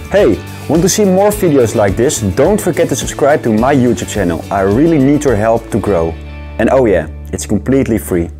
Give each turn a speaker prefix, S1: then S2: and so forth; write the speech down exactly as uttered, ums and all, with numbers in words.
S1: Hey, want to see more videos like this? Don't forget to subscribe to my YouTube channel. I really need your help to grow. And oh yeah, it's completely free.